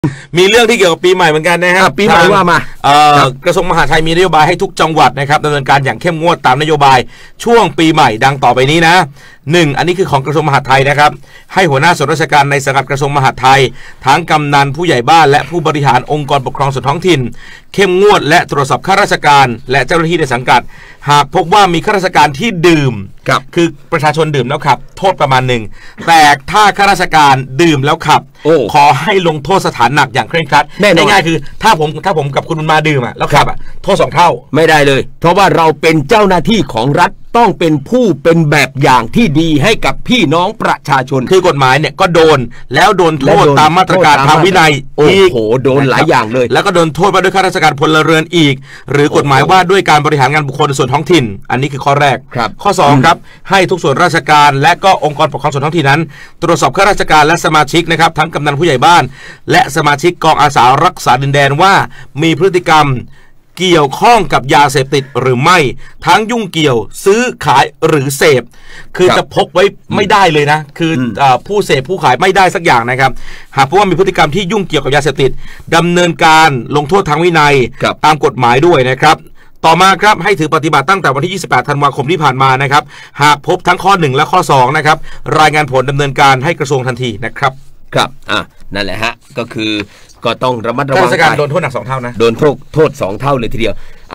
มีเรื่องที่เกี่ยวกับปีใหม่เหมือนกันนะครับปีใหม่ว่ามากระทรวงมหาดไทยมีนโยบายให้ทุกจังหวัดนะครับดำเนินการอย่างเข้มงวดตามนโยบายช่วงปีใหม่ดังต่อไปนี้นะ1อันนี้คือของกระทรวงมหาดไทยนะครับให้หัวหน้าส่วนราชการในสังกัดกระทรวงมหาดไทยทั้งกำนันผู้ใหญ่บ้านและผู้บริหารองค์กรปกครองส่วนท้องถิ่นเข้มงวดและตรวจสอบข้าราชการและเจ้าหน้าที่ในสังกัดหากพบว่ามีข้าราชการที่ดื่มคือประชาชนดื่มแล้วขับโทษประมาณหนึ่งแต่ถ้าข้าราชการดื่มแล้วขับขอให้ลงโทษสถานหนักอย่างเคร่งครัดง่ายๆคือถ้าผมกับคุณมาดื่มแล้วขับโทษ2 เท่าไม่ได้เลยเพราะว่าเราเป็นเจ้าหน้าที่ของรัฐต้องเป็นผู้เป็นแบบอย่างที่ดีให้กับพี่น้องประชาชนคือกฎหมายเนี่ยก็โดนแล้วโดนโทษตามมาตรการทางวินัยอีกโดนหลายอย่างเลยแล้วก็โดนโทษว่าด้วยข้าราชการพลเรือนอีกหรือกฎหมายว่าด้วยการบริหารงานบุคคลส่วนท้องถิ่นอันนี้คือข้อแรกข้อ2ครับให้ทุกส่วนราชการและก็องค์กรปกครองส่วนท้องถิ่นนั้นตรวจสอบข้าราชการและสมาชิกนะครับทั้งกำนันผู้ใหญ่บ้านและสมาชิกกองอาสารักษาดินแดนว่ามีพฤติกรรมเกี่ยวข้องกับยาเสพติดหรือไม่ทั้งยุ่งเกี่ยวซื้อขายหรือเสพคือจะพกไว้ไม่ได้เลยนะคือผู้เสพผู้ขายไม่ได้สักอย่างนะครับหากพบว่ามีพฤติกรรมที่ยุ่งเกี่ยวกับยาเสพติดดำเนินการลงโทษทางวินัยตามกฎหมายด้วยนะครับต่อมาครับให้ถือปฏิบัติตั้งแต่วันที่28ธันวาคมที่ผ่านมานะครับหากพบทั้งข้อ1และข้อ2นะครับรายงานผลดำเนินการให้กระทรวงทันทีนะครับครับนั่นแหละฮะก็คือก็ต้องระมัดระวังข้าราชการโดนโทษหนัก2 เท่านะโดนโทษ2 เท่าเลยทีเดียว